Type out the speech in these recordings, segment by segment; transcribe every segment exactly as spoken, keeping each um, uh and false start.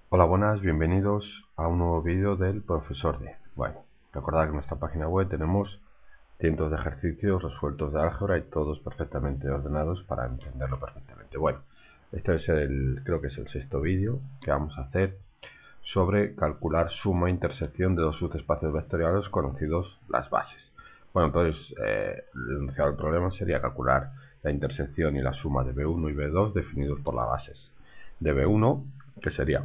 Hola, buenas, bienvenidos a un nuevo vídeo del profesor D. Bueno, recordad que en nuestra página web tenemos cientos de ejercicios resueltos de álgebra y todos perfectamente ordenados para entenderlo perfectamente. Bueno, este es el, creo que es el sexto vídeo que vamos a hacer sobre calcular suma e intersección de dos subespacios vectoriales conocidos las bases. Bueno, entonces eh, el enunciado del problema sería calcular la intersección y la suma de B uno y B dos definidos por las bases de B uno, que sería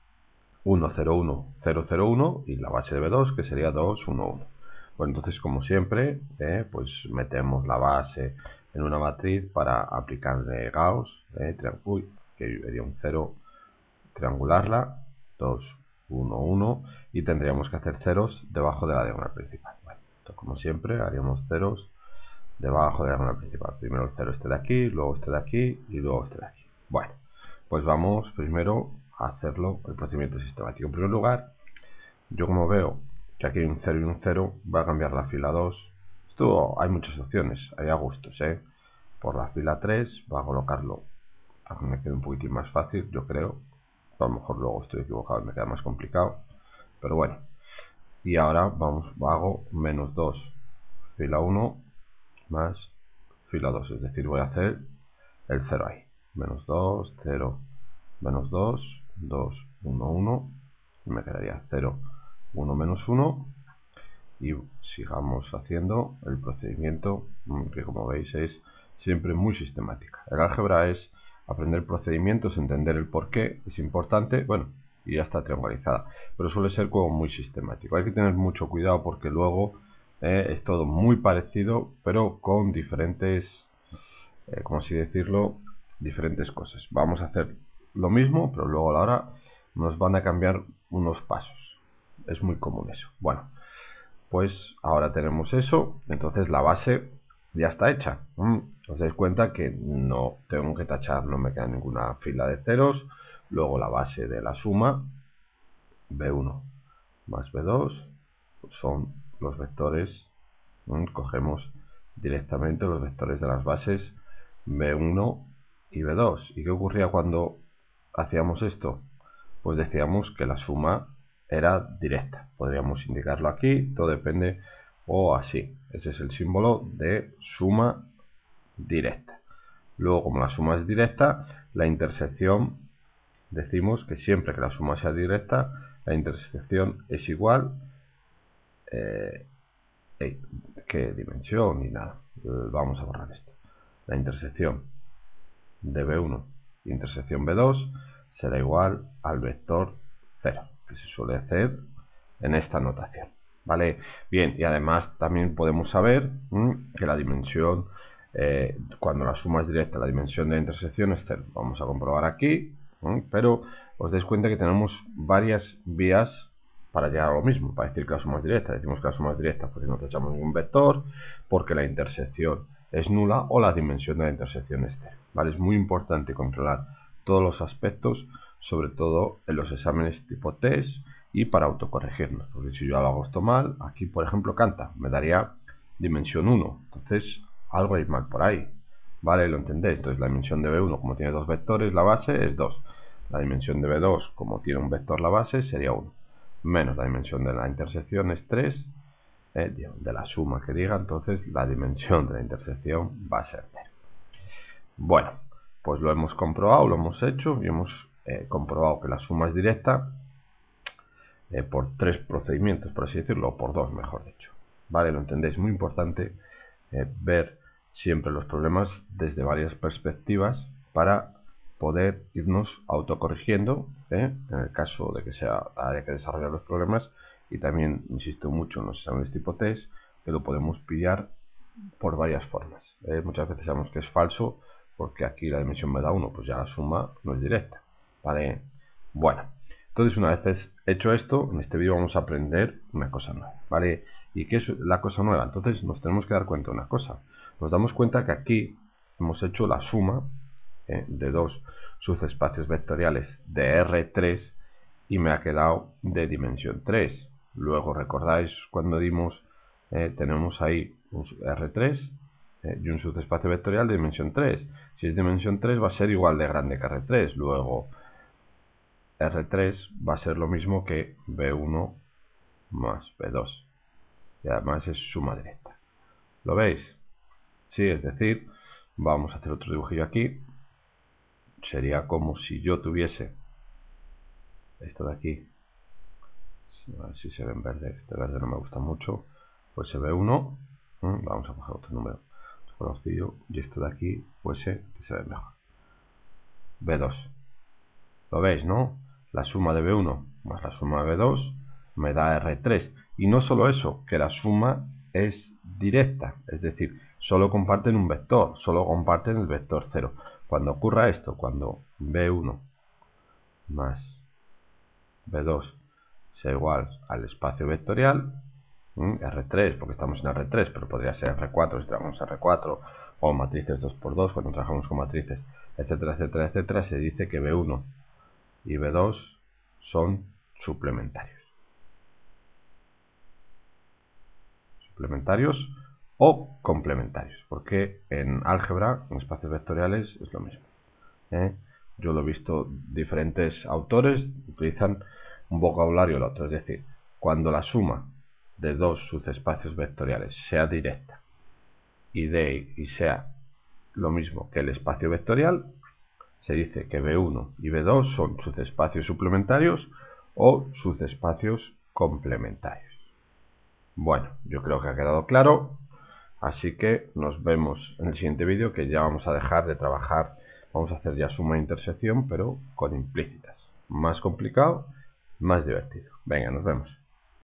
uno, cero, uno, cero, cero, uno y la base de B dos, que sería dos, uno, uno. Bueno, entonces, como siempre, eh, pues metemos la base en una matriz para aplicarle Gauss, eh, uy, que sería un cero, triangularla, dos, uno, uno, y tendríamos que hacer ceros debajo de la diagonal principal. Bueno, entonces, como siempre, haríamos ceros debajo de la diagonal principal. Primero el cero este de aquí, luego este de aquí y luego este de aquí. Bueno, pues vamos primero a hacerlo el procedimiento sistemático. En primer lugar, yo como veo que aquí hay un cero y un cero, va a cambiar la fila dos. Esto hay muchas opciones, hay a gustos, ¿eh? Por la fila tres va a colocarlo para que me quede un poquitín más fácil, yo creo. A lo mejor luego estoy equivocado y me queda más complicado, pero bueno. Y ahora vamos, hago menos dos fila uno más fila dos, es decir, voy a hacer el cero ahí, menos dos, cero, menos dos, dos, uno, uno, y me quedaría cero, uno, menos uno, y sigamos haciendo el procedimiento, que como veis es siempre muy sistemática. El álgebra es aprender procedimientos, entender el porqué, es importante, bueno, y ya está triangularizada, pero suele ser como muy sistemático. Hay que tener mucho cuidado porque luego eh, es todo muy parecido, pero con diferentes, eh, como así decirlo, diferentes cosas. Vamos a hacer lo mismo, pero luego a la hora nos van a cambiar unos pasos. Es muy común eso. Bueno, pues ahora tenemos eso, entonces la base ya está hecha. Mm, os dais cuenta que no tengo que tachar, no me queda ninguna fila de ceros. Luego la base de la suma, B uno más B dos, pues son los vectores. Mm, cogemos directamente los vectores de las bases B uno y B dos. ¿Y qué ocurría cuando hacíamos esto? Pues decíamos que la suma era directa. Podríamos indicarlo aquí, todo depende, o así. Ese es el símbolo de suma directa. Luego, como la suma es directa, la intersección, decimos que siempre que la suma sea directa, la intersección es igual, eh, ¿qué dimensión? Ni nada. Vamos a borrar esto. La intersección de B uno intersección B dos será igual al vector cero, que se suele hacer en esta notación. ¿Vale? Bien, y además también podemos saber mmm, que la dimensión, eh, cuando la suma es directa, la dimensión de la intersección es cero. Vamos a comprobar aquí, mmm, pero os dais cuenta que tenemos varias vías para llegar a lo mismo, para decir que la suma es directa. Decimos que la suma es directa porque no tachamos ningún vector, porque la intersección es nula o la dimensión de la intersección es cero. ¿Vale? Es muy importante controlar todos los aspectos, sobre todo en los exámenes tipo test y para autocorregirnos, porque si yo lo hago esto mal, aquí por ejemplo canta, me daría dimensión uno, entonces algo hay mal por ahí, ¿vale? ¿Lo entendéis? Entonces la dimensión de B uno, como tiene dos vectores, la base es dos, la dimensión de B dos, como tiene un vector la base, sería uno, menos la dimensión de la intersección es tres, eh, de la suma que diga, entonces la dimensión de la intersección va a ser cero. Bueno, pues lo hemos comprobado, lo hemos hecho y hemos eh, comprobado que la suma es directa eh, por tres procedimientos, por así decirlo, o por dos, mejor dicho. Vale, lo entendéis, muy importante eh, ver siempre los problemas desde varias perspectivas para poder irnos autocorrigiendo, ¿eh? En el caso de que sea haya que desarrollar los problemas, y también insisto mucho en los exámenes tipo test, que lo podemos pillar por varias formas. ¿eh? Muchas veces sabemos que es falso, porque aquí la dimensión me da uno, pues ya la suma no es directa. ¿Vale? Bueno, entonces una vez hecho esto, en este vídeo vamos a aprender una cosa nueva. ¿Vale? ¿Y qué es la cosa nueva? Entonces nos tenemos que dar cuenta de una cosa. Nos damos cuenta que aquí hemos hecho la suma eh, de dos subespacios vectoriales de R tres y me ha quedado de dimensión tres. Luego recordáis cuando dimos, eh, tenemos ahí un R tres eh, y un subespacio vectorial de dimensión tres. Si es dimensión tres va a ser igual de grande que R tres. Luego erre tres va a ser lo mismo que be uno más be dos. Y además es suma directa. ¿Lo veis? Sí, es decir, vamos a hacer otro dibujillo aquí. Sería como si yo tuviese esto de aquí. A ver si se ve en verde. Este verde no me gusta mucho. Pues se ve uno. Vamos a coger otro número conocido. Y esto de aquí, pues se, se ve mejor. be dos. ¿Lo veis, no? La suma de be uno más la suma de be dos me da erre tres. Y no solo eso, que la suma es directa. Es decir, solo comparten un vector. Solo comparten el vector cero. Cuando ocurra esto, cuando be uno más be dos sea igual al espacio vectorial, erre tres, porque estamos en erre tres, pero podría ser erre cuatro si trabajamos erre cuatro, o matrices dos por dos cuando trabajamos con matrices, etcétera, etcétera, etcétera, se dice que be uno y be dos son suplementarios. Suplementarios o complementarios, porque en álgebra, en espacios vectoriales, es lo mismo. ¿eh? Yo lo he visto, diferentes autores utilizan un vocabulario o el otro, es decir, cuando la suma de dos subespacios vectoriales sea directa y, de, y sea lo mismo que el espacio vectorial, se dice que be uno y be dos son subespacios suplementarios o subespacios complementarios. Bueno, yo creo que ha quedado claro, así que nos vemos en el siguiente vídeo, que ya vamos a dejar de trabajar, vamos a hacer ya suma e intersección, pero con implícitas. Más complicado, más divertido. Venga, nos vemos.